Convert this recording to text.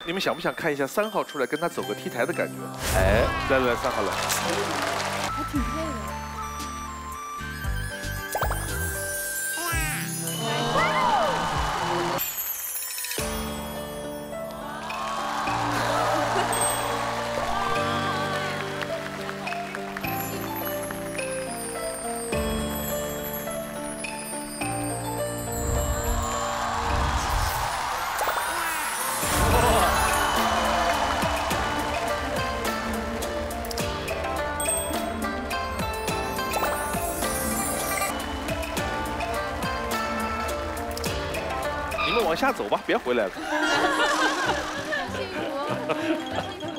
你们想不想看一下3号出来跟他走个 T 台的感觉？哎，来3号来， 还挺配的。 你们往下走吧，别回来了。 幸福。